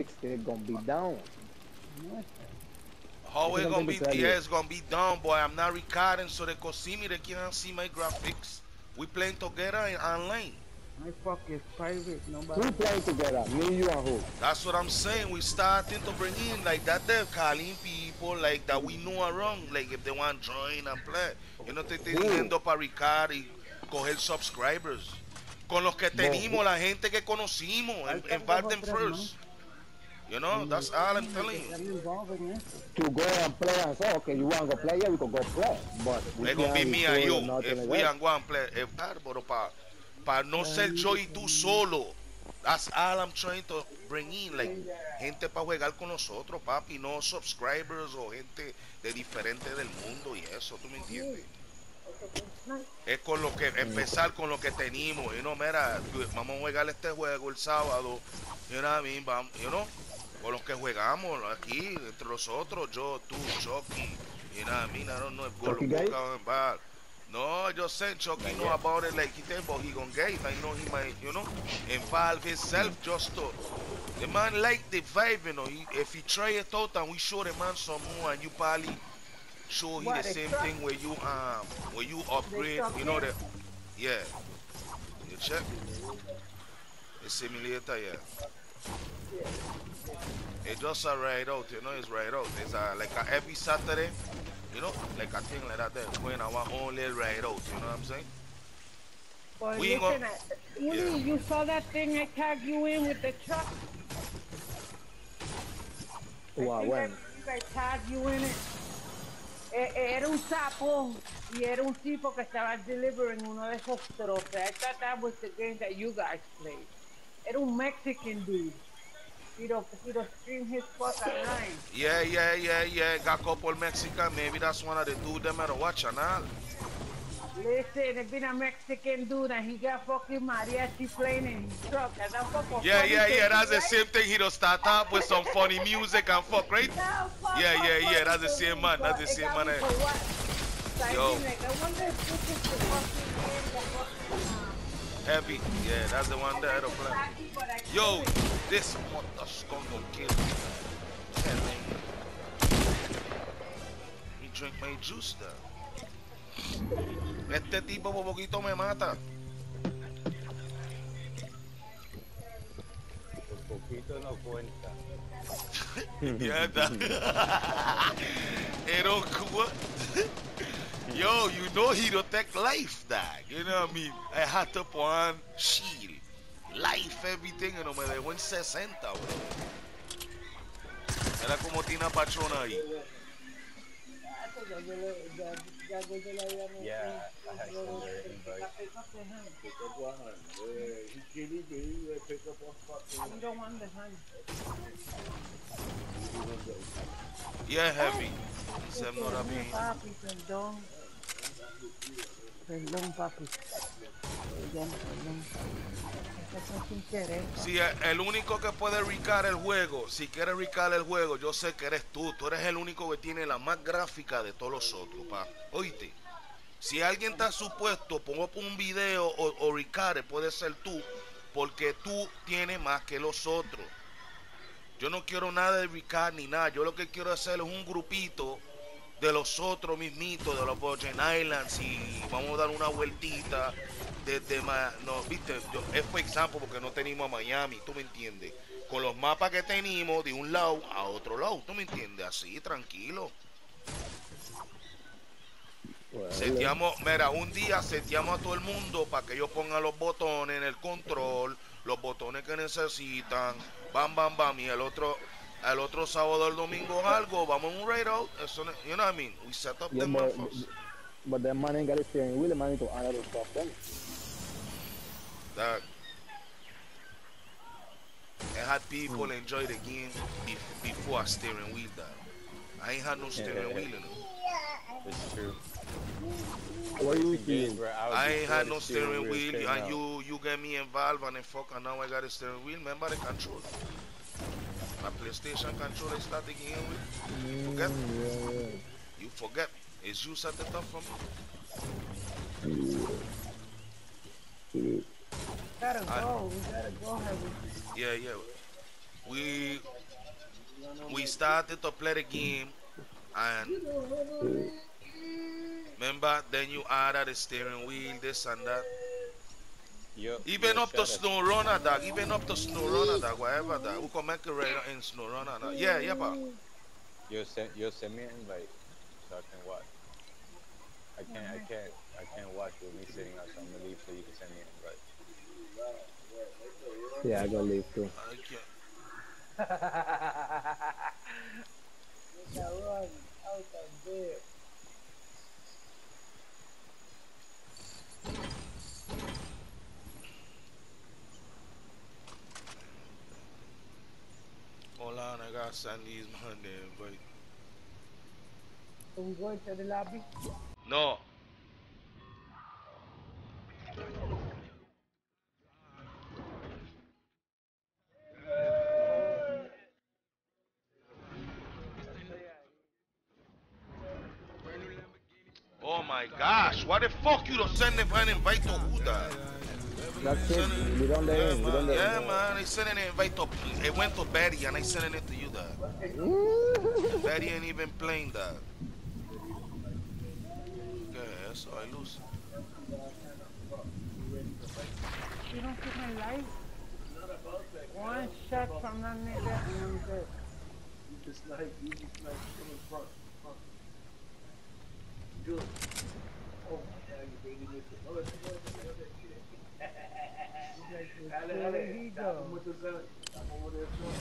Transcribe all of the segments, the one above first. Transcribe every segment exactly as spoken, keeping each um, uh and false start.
sixteen is gonna be down. How Eso it es lo gonna que be? te Yeah, digo. it's gonna be done, boy. I'm not recording, so they can see me. They can't see my graphics. We playing together in online. My fuck is private. We Nobody. playing together, me, you, and who? That's what I'm saying. We starting to bring in like that. They're calling people like that we know around. Like if they want to join and play. Yo no te estoy Who? diciendo para ricar y coger subscribers. Con los que But who? tenemos, la gente que conocimos, in- Faltan dos invite o them tres más. first. You know, Y that's all I'm tienen que telling you. estar involved en eso. To go and play and say, okay, you want to go play? Yeah, we could go play. But we It's gonna be can't me and record you or nothing if like we that. are going to play. If pero para pa no ser Ay, yo y tú solo. That's all I'm trying to bring in. Like, gente para jugar con nosotros, papi. No subscribers o gente de diferente del mundo y eso, ¿tú me entiendes? Es con lo que, empezar con lo que tenemos. You know, mira, vamos a jugar este juego el sábado. You know what I mean? Vamos, you know, con los que jugamos aquí, entre nosotros, yo, tú, Chucky. You know what I mean? I don't know if Chucky Golo gay? Boca and Bar. No, I just saying Chucky know about it like he said, but he gonna get it. I know he might, you know, involve himself just to. The man like the vibe, you know. He, if he try it out and we show the man some more, and you probably show he What, the the same truck? thing where you um where you upgrade, truck you know here? the yeah. You check the simulator, yeah. It just a ride out, you know. It's ride out. It's uh, like a every Saturday. You know, like a thing like that there, going our own little ride out, you know what I'm saying? But We ain't listen, gonna- I- Uli, yeah. you saw that thing I tagged you in with the truck? Wow, I think when? I, think I tagged you in it. E- Era un sapo y era un tipo que estaba delivering uno de esos trofes. I thought that was the game that you guys played. Era un Mexican dude. He don't, he don't stream his fuck online. Yeah, yeah, yeah, yeah. Got couple Mexican. Maybe that's one of the dudes them at the watch and all. Listen, it's been a Mexican dude and he got fucking mariachi playing in his truck. And that fucking Yeah, funny yeah, thing, yeah. That's the right? same thing. He don't start up with some funny music and fuck, right? That fuck- Yeah, fuck yeah, yeah. funny That's the to same me, man. That's but the it same got man. me eh. for what? So I Yo. been like, I wonder if this is the fucking game that fucking, uh, Heavy. Yeah, that's the one there. I play. happy, but I Yo, couldn't. this mother skunk gonna kill me. Tell me. Me drink my juice there. Este tipo por poquito me mata. Por poquito no cuenta. Yeah, that. It don't what? Yo, you know he don't take life, dog. You know what I mean? I had to put on shield. Life, everything, y no me dejó en sesenta, bro. Era como Tina Pachona ahí. Yeah, I had some very invite. You don't want the honey. Yeah, heavy. Dice no era bien. Papi, perdón. Perdón, papi. Perdón, perdón. Eso fue sin querer. Si el único que puede ricar el juego, si quieres ricar el juego, yo sé que eres tú. Tú eres el único que tiene la más gráfica de todos los otros, pa. Oíste. Si alguien está supuesto, pongo un video o, o ricare, puede ser tú, porque tú tienes más que los otros. Yo no quiero nada de ricar ni nada. Yo lo que quiero hacer es un grupito de los otros mismitos, de los Virgin Islands, y vamos a dar una vueltita desde más, no, viste, yo, es por ejemplo porque no tenemos a Miami, tú me entiendes, con los mapas que tenemos de un lado a otro lado, tú me entiendes, así, tranquilo. Well, Seteamos, mira, un día seteamos a todo el mundo para que ellos pongan los botones en el control, los botones que necesitan, bam, bam, bam, y el otro, el otro sábado o el domingo algo, vamos a un raid out, eso, you know what I mean, we set up yeah, them but, motherfuckers. but that man ain't got a steering wheel, the man need to honor the stuff then. That I had people enjoy the game be- before a steering wheel that. I ain't had no steering wheel in it. It's true. What do you Games feel? where I, was I ain't before had the no steering wheel came and out. you you get me involved and then fuck and now I got a steering wheel. Remember the control? My PlayStation controller start the game with. Forget? Mm, yeah, yeah. You forget. It's you set it up for me. Yeah. Gotta I- go. We gotta go, Harry. Yeah, yeah. We started to play the game, and remember, then you added the steering wheel, this and that. Yo, Even yo, up to shut up. Snow Runner, dog. Even up to Snow Runner, dog. Whatever, dog. We can make it right in Snow Runner, dog. Yeah, yeah, pa. Yo, send, yo, send me an invite so I can watch. I can't, I can't, I can't watch with me sitting out, so I'm gonna leave so you can send me an invite. Yeah, I gotta leave too. I can't. Run out of there. Hold on, I gotta send these man the invite. I'm going to the lobby. No. Oh my gosh, why the fuck you don't send an invite to who that? That's it. We don't Yeah, end. We man, don't yeah, man, I sent an invite to, it went to Betty and I sent it to you that. Betty ain't even playing that. Okay, so I lose. You don't see my light? One shot from that nigga and I'm dead. You just like, you just like coming front, front. Good. Oh, now you baby with the other Dale, dale, tap him with the gun. Tap him with the gun.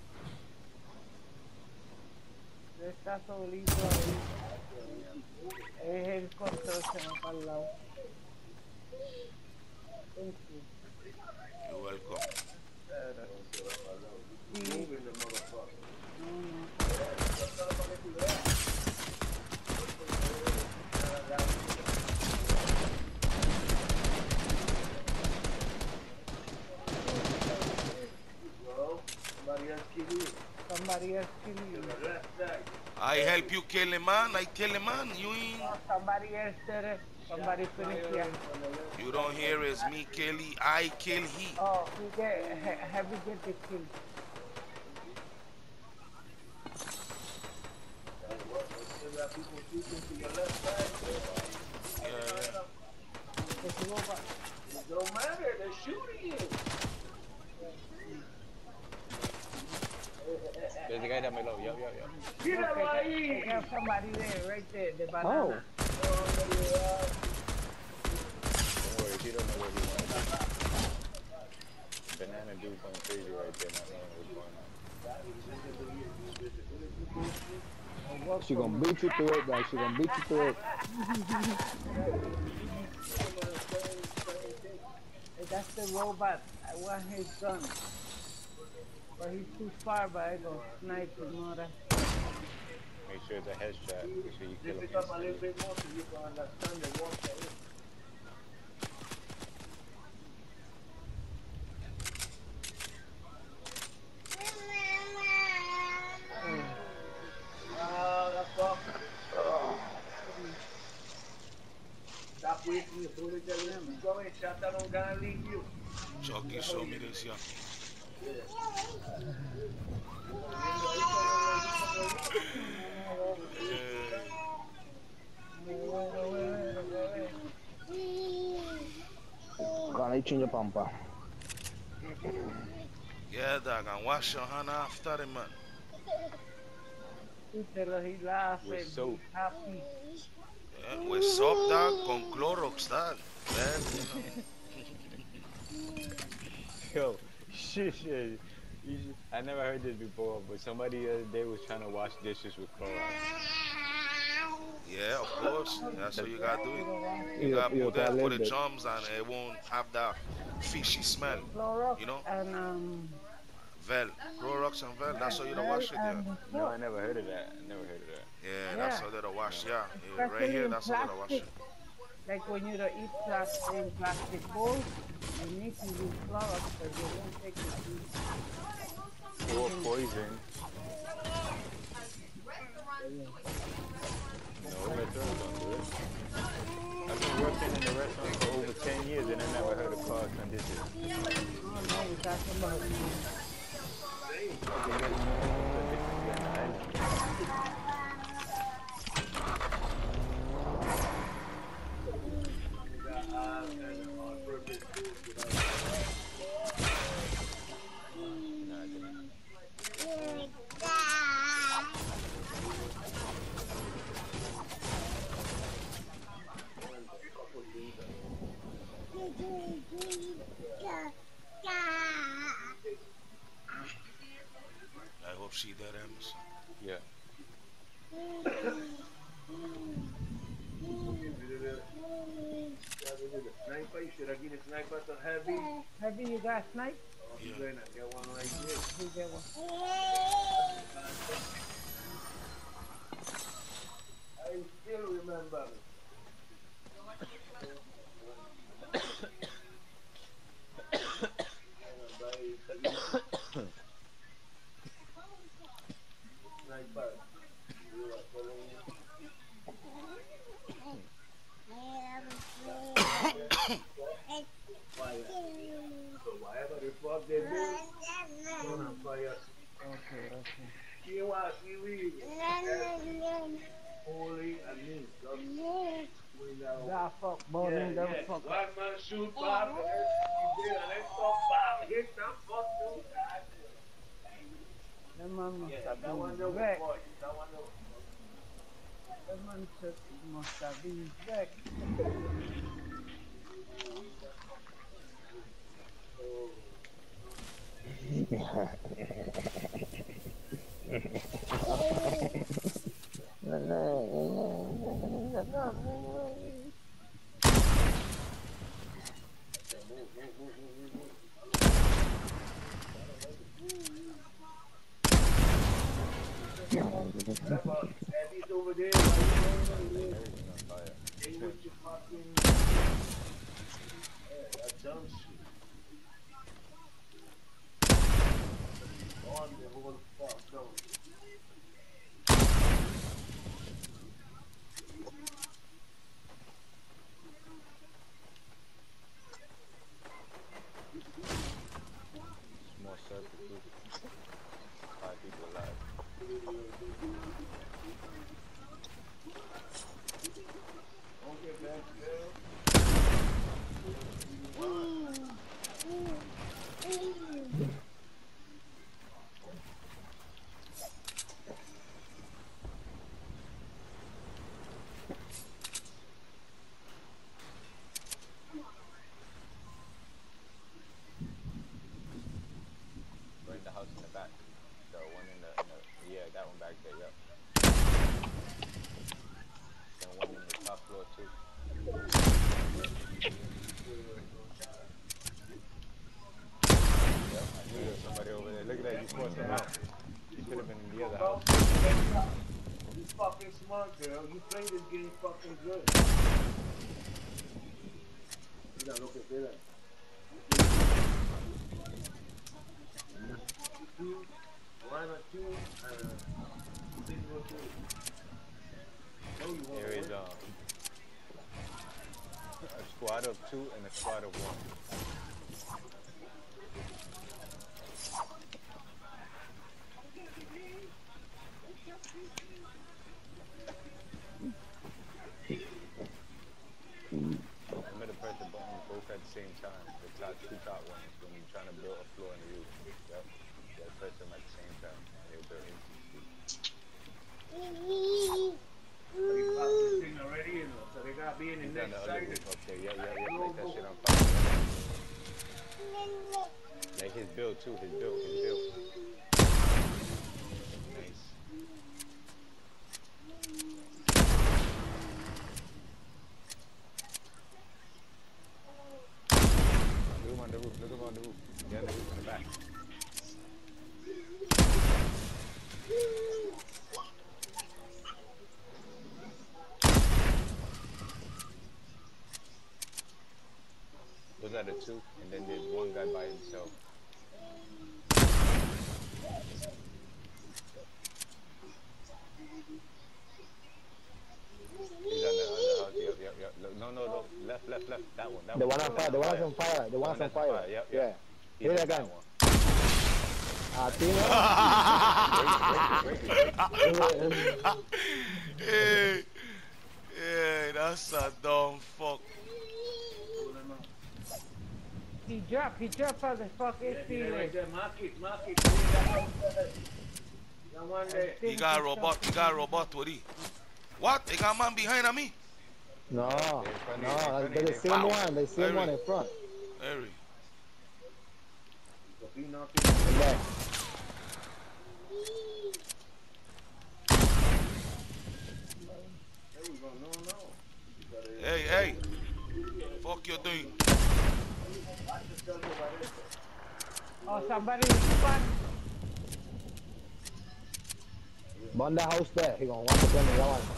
Está solito ahí. Es el control que va para el lado. Thank you. You're welcome. Moving the motherfucker. Somebody else kill you. Somebody else kill you. Left side. I help you kill a man, I kill a man. You ain't, Somebody else did it. Somebody finished here. you don't hear it's me kill he, I kill he. Oh, we get, ha, have we get the kill? Yeah, yeah. There's a robot. It don't matter, they're shooting you. There's a guy down below. Yo, yo, yo. Míralo Okay, ahí. they have somebody there, right there, the Oh. banana. Don't worry, he don't know what he wants. Banana dude going crazy right there, not knowing what's going on. She gonna beat you to it, guys. She gonna beat you to it. Hey, that's the robot. I want his gun. But he's too far, but I go snipe him, Nora. Make sure it's a headshot. Make sure you kill Lift him. it up a little bit more so you can understand the water. Ah, the fuck. Stop wasting your bullet that way. Keep going. Shot that don't gonna leave you. Chucky saw me this year. Gonna change your pampa. Yeah, dog, and wash your hand after the man. He tell her he laughing, With he's soap. happy. Yeah, with soap, dog, con Clorox, dog. Yeah, Yo, shit, shit. You should, I never heard this before, but somebody the other day was trying to wash dishes with Clorox. yeah, of course. That's what you gotta do. It. You You- gotta you put that gotta for live the it. chums and it won't have that fishy smell. Clorox You know? and um. Vel, Clorox and Vel, that's how you don't wash it, yeah. and No, I never heard of that. I never heard of that. Yeah, that's Yeah. how they don't wash, yeah. Yeah, Especially right here, in that's how they don't wash plastic. it. Like when you don't eat plastic in plastic bowls, you need to use Clorox because they won't take the food. Or poison. No, restaurants don't do it. I've been working in the restaurant for over ten years and I never heard of Clorox on dishes. Oh no, we're talking about I've been getting more into dishes than the island. see that Amazon. Yeah. Sniper, you should have given sniper to heavy. Heavy, you got snipe? Oh, Yeah. you're gonna get one like this. You get one. I still remember. Sniper. You are following fire. So whatever the fuck they do, gonna fire. Okay, okay. You are we holy and me. Yeah, fuck, boy, Yeah, yeah, yeah. fuck. One man shoot back, and he did, and let's go back, hit that fuck two guys. That man must Yeah, have that one been there was wrecked. boy. That one there was That man just must have been wrecked. Eddie's over there. Why you going over there? Everything on fire. Stay with your fucking. Yeah, that dumb shit. On the whole fuck down. Small circle too. Five people alive. Don't get back there. Right in the house in the back. The one in the, in the yeah, that one back there, yep. And one in the top floor too. Yep, I knew there was somebody over there. Look at that, you forced him out. You should have been in the other house. You fucking smart, girl. You play this game fucking good. Mira lo que queda. Two, one or two, and a single two. No, you won't There is win. um, a squad of two and a squad of one. Remember to press the button both at the same time. The top two top ones when you're trying to build a floor in the roof. Yep. You gotta press them at the same time. They'll build instant speed. They popped this thing already, you know, so they got being in He's the on the next other side. roof up there. Yeah, yeah, yeah. Like that shit on fire. Like his build too. His build. His build. Nice. Look him on the roof. Look him on the roof. Yeah, the roof in the back. Those are the two, and then there's one guy by himself. He's on the other house. Yep, yep, yep. Look, no, no, no. Left, left, left. That one. That The one. one on fire, the one that's on fire, the one that's on that's fire. Yep, Yeah. yep. He's Hit in that gun. one. Ah, Tino. Hey, hey, that's a dumb fuck. He dropped, he dropped how the fuck is Yeah, feeling. right there, mark it, mark it. That one there. He got a robot. He got a robot. What he? What? They got man behind of me. No, funny, no, they're they're the funny, same wow. one, the same one in Very. front. Harry. Be knocking. And then, somebody fun. Burn the house there. He gonna want to burn the one.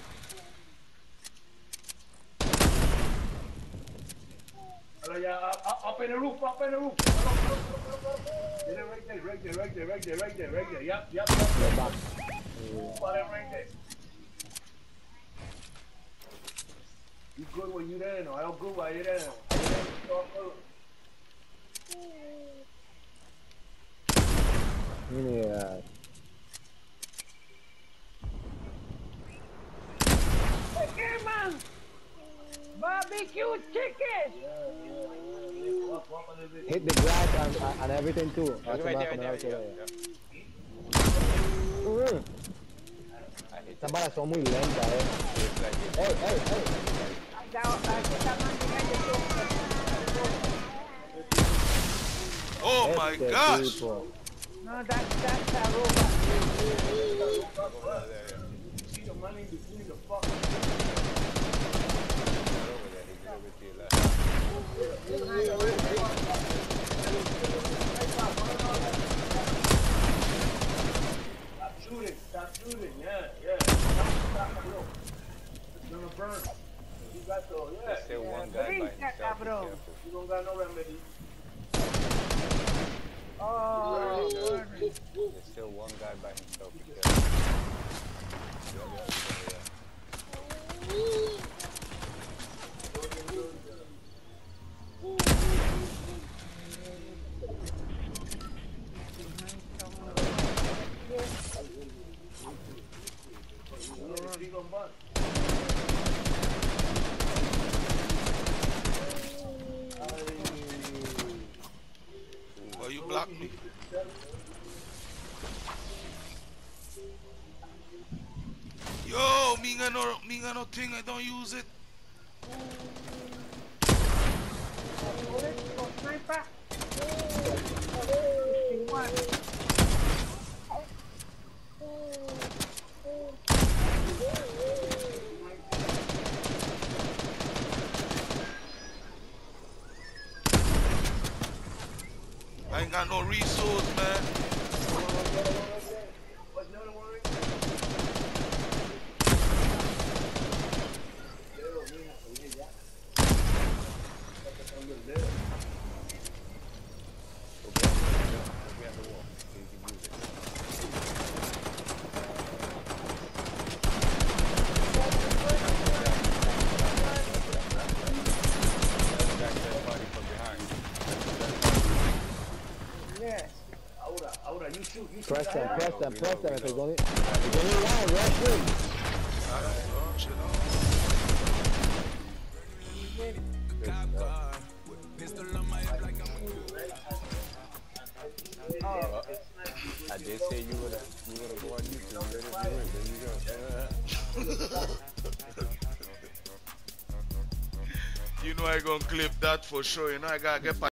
Hello, yeah, up, up in the roof, up in the roof. Hello, hello, hello, hello. Get it right there, right there, right there, right there, right there, right there. Yep, yep, yep. Go back. Spot it right there. You good when you there, no? I'm good while you there. You there, you all good. Yeah. Chicken, man. Barbecue chicken. Hit the glass and, and, and everything too. That's Right there, coming right out there, today. yeah, Mm. I hate Estas that. balas son muy lentas, eh. It's like it. Hey, hey, hey. Esta esta máquina de Oh my Este gosh. tipo. No, that's that's a robot. See the money between the fuck. Over there, he did it to your left. Stop shooting, stop shooting, yeah, yeah. Stop, stop, bro. It's gonna burn. You got the, yeah. There's still one guy by Brinca, himself. Be cabrón. careful. You don't got no remedy. Oh, There's still one guy by himself. Be careful. Yeah, yeah, yeah, yeah. Three gun bun. Oh, you blocked me. Yo, me got no, me got no thing. I don't use it. sniper. fifty-one. I ain't got no resource, man. What's the other one right there? Go behind the wall. So you can use it. Back that body from behind. Yes. Ahora, ahora, you shoot, you shoot. Press them, that. press them, We press know, them. we If it's know. only, if it's only one, rush in. I don't know. Shit, I Good stuff. Oh, I did say you would you would go on YouTube. Let it do it. There you go. You know I gonna clip that for sure. You know I gotta get